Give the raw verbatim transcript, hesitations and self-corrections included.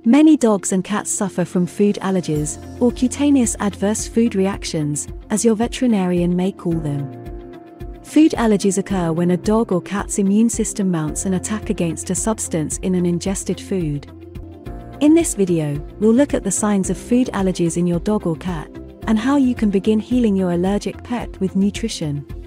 Many dogs and cats suffer from food allergies, or cutaneous adverse food reactions, as your veterinarian may call them. Food allergies occur when a dog or cat's immune system mounts an attack against a substance in an ingested food. In this video, we'll look at the signs of food allergies in your dog or cat, and how you can begin healing your allergic pet with nutrition.